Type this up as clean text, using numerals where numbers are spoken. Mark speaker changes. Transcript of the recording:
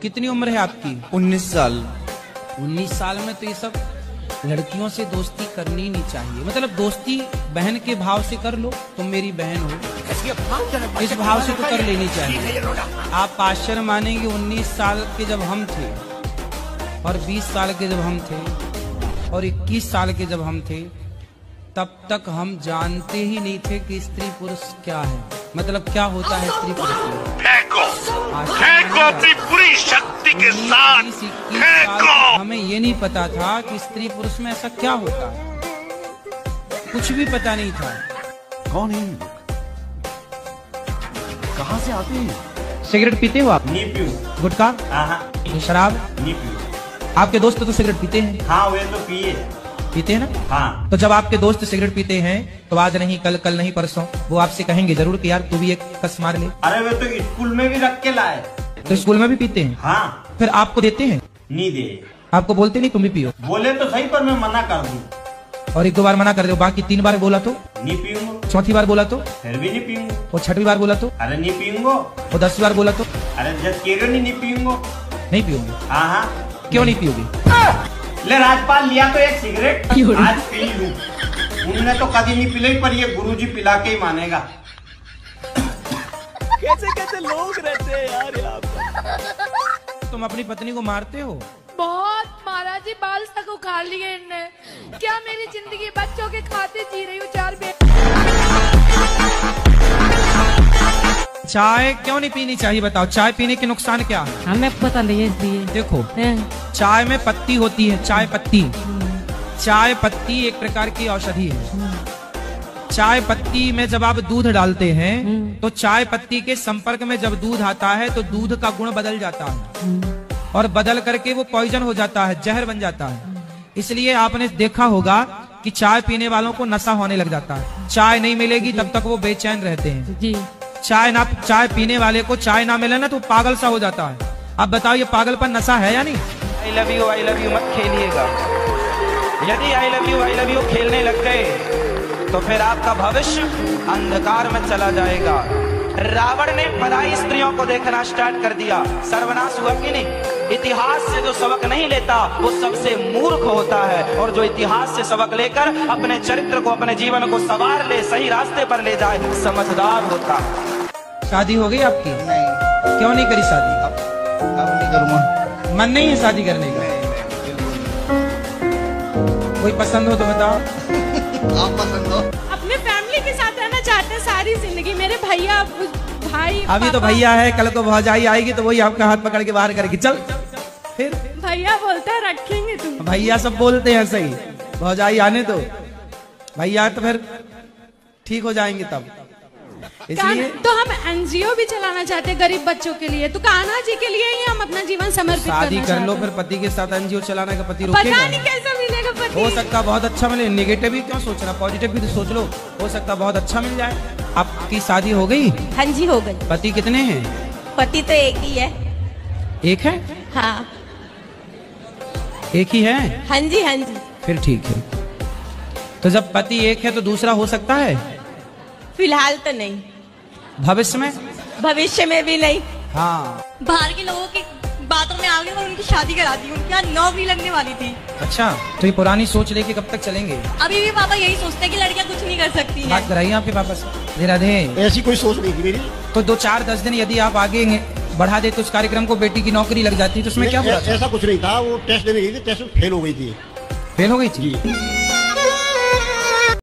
Speaker 1: कितनी उम्र है आपकी?
Speaker 2: 19 साल।
Speaker 1: 19 साल में तो ये सब लड़कियों से दोस्ती करनी नहीं चाहिए। मतलब दोस्ती बहन के भाव से कर लो, तुम मेरी बहन हो, इस भाव से तो कर लेनी चाहिए। आप आश्चर्य मानेंगे 19 साल के जब हम थे और 20 साल के जब हम थे और 21 साल के जब हम थे, तब तक हम जानते ही नहीं थे कि स्त्री पुरुष क्या है, मतलब क्या होता है स्त्री पुरुष।
Speaker 3: फेंको अपनी पूरी शक्ति के साथ फेंको।
Speaker 1: हमें ये नहीं पता था कि स्त्री पुरुष में ऐसा क्या होता है, कुछ भी पता नहीं था।
Speaker 2: कौन है ये? कहाँ से आते हैं?
Speaker 1: सिगरेट पीते हो आप?
Speaker 3: नहीं पीऊं।
Speaker 1: गुटखा?
Speaker 3: हाँ।
Speaker 1: शराब?
Speaker 3: नहीं पीऊं।
Speaker 1: आपके दोस्त तो सिगरेट पीते हैं?
Speaker 3: हाँ वे तो
Speaker 1: पीते हैं ना?
Speaker 3: हाँ।
Speaker 1: तो जब आपके दोस्त सिगरेट पीते हैं तो आज नहीं कल नहीं परसों वो आपसे कहेंगे जरूर कि यार तू भी एक कस मार ले।
Speaker 3: अरे वे तो स्कूल में भी रख के लाए।
Speaker 1: तो स्कूल में भी पीते हैं?
Speaker 3: हाँ।
Speaker 1: फिर आपको देते हैं?
Speaker 3: नहीं दे।
Speaker 1: आपको बोलते नहीं तुम भी पियो?
Speaker 3: बोले तो सही पर मैं मना कर दूं।
Speaker 1: और 1-2 बार मना कर दो, बाकी 3 बार बोला तो?
Speaker 3: नहीं पीऊंगा।
Speaker 1: चौथी बार बोला तो?
Speaker 3: फिर भी नहीं पीऊंगा।
Speaker 1: और 6वीं बार बोला तो?
Speaker 3: अरे नहीं पीऊंगा।
Speaker 1: और 10वीं बार बोला तो?
Speaker 3: अरे जब केरो नहीं पीऊंगा।
Speaker 1: नहीं पियोगे?
Speaker 3: हाँ हाँ।
Speaker 1: क्यों नहीं पियोगे?
Speaker 3: ले राजपाल लिया तो एक सिगरेट आज पी लूं। उनने तो कभी नहीं पिलाई पर ये गुरुजी पिला के ही मानेगा।
Speaker 2: कैसे कैसे लोग रहते हैं यार यहाँ पर।
Speaker 1: तुम अपनी पत्नी को मारते हो?
Speaker 4: बहुत महाराज जी, बाल तक उखाड़ लिए इनने। क्या मेरी जिंदगी बच्चों के खाते जी रही हूँ। 4
Speaker 1: चाय क्यों नहीं पीनी चाहिए बताओ? चाय पीने के नुकसान क्या है?
Speaker 5: हमें पता नहीं है इसलिए।
Speaker 1: देखो चाय में पत्ती होती है, चाय पत्ती। चाय पत्ती एक प्रकार की औषधि है। चाय पत्ती में जब आप दूध डालते हैं तो चाय पत्ती के संपर्क में जब दूध आता है तो दूध का गुण बदल जाता है और बदल करके वो पॉइजन हो जाता है, जहर बन जाता है। इसलिए आपने देखा होगा कि चाय पीने वालों को नशा होने लग जाता है। चाय नहीं मिलेगी तब तक वो बेचैन रहते हैं
Speaker 5: जी।
Speaker 1: चाय पीने वाले को चाय ना मिले ना तो पागल सा हो जाता है। अब बताओ ये पागलपन नशा है या नहीं? आई लव यू मत खेलिएगा। यदि आई लव यू खेलने लग गए तो फिर आपका भविष्य अंधकार में चला जाएगा। रावण ने पराई स्त्रियों को देखना स्टार्ट कर दिया, सर्वनाश हुआ कि नहीं? इतिहास से जो सबक नहीं लेता वो सबसे मूर्ख होता है, और जो इतिहास से सबक लेकर अपने चरित्र को, अपने जीवन को संवार ले, सही रास्ते पर ले जाए, समझदार होता है। शादी हो गई आपकी? नहीं। क्यों नहीं करी शादी?
Speaker 2: अब नहीं करूँगा।
Speaker 1: मन नहीं है शादी करने का? कोई पसंद हो तो बताओ।
Speaker 2: आप पसंद हो?
Speaker 4: अपने फैमिली के साथ रहना चाहते हैं सारी जिंदगी। मेरे भैया भाई
Speaker 1: अभी तो भैया है, कल को भौजाई आएगी तो वही आपका हाथ पकड़ के बाहर करेगी, चल। फिर
Speaker 4: भैया बोलता है रखेंगे तुम।
Speaker 1: भैया सब बोलते हैं सही, भौजाई आने दो भैया तो फिर ठीक हो जाएंगे तब। इसलिए
Speaker 4: तो हम एनजीओ भी चलाना चाहते हैं गरीब बच्चों के लिए। तो कान्हा जी के लिए ही हम अपना जीवन समर्पित
Speaker 1: शादी
Speaker 4: करना
Speaker 1: कर लो,
Speaker 4: चाहते
Speaker 1: फिर पति के साथ एनजीओ चलाने का पति
Speaker 4: हैं।
Speaker 1: रोकेगा?
Speaker 4: पता नहीं कैसा मिलेगा पति।
Speaker 1: हो सकता बहुत अच्छा मिले, नेगेटिव भी क्यों सोचना, पॉजिटिव भी तो सोच लो, हो सकता बहुत अच्छा मिल जाए। आपकी शादी हो गई?
Speaker 6: हाँ जी हो गई।
Speaker 1: पति कितने हैं?
Speaker 6: पति तो एक ही है।
Speaker 1: एक है?
Speaker 6: हाँ।
Speaker 1: एक ही है?
Speaker 6: हाँ जी हाँ जी।
Speaker 1: फिर ठीक है। तो जब पति एक है तो दूसरा हो सकता है?
Speaker 6: फिलहाल तो नहीं।
Speaker 1: भविष्य में?
Speaker 6: भविष्य में भी नहीं।
Speaker 1: हाँ।
Speaker 6: बाहर के लोगों की बातों में आगे और उनकी शादी करा दी। उनकी यहाँ नौकरी लगने वाली थी।
Speaker 1: अच्छा, तो ये पुरानी सोच लेके कब तक चलेंगे?
Speaker 6: अभी भी पापा यही सोचते हैं कि लड़कियाँ कुछ नहीं कर सकती हैं।
Speaker 1: बात कराइए आपके पापा से। राधे,
Speaker 2: ऐसी कोई सोच नहीं थी मेरी।
Speaker 1: तो 2-4-10 दिन यदि आप आगे बढ़ा देते उस कार्यक्रम को, बेटी की नौकरी लग जाती तो उसमें क्या बुरा था?
Speaker 2: ऐसा कुछ नहीं था। वो टेस्ट देने गई थी, टेस्ट में फेल हो गई थी।
Speaker 1: फेल हो गई थी?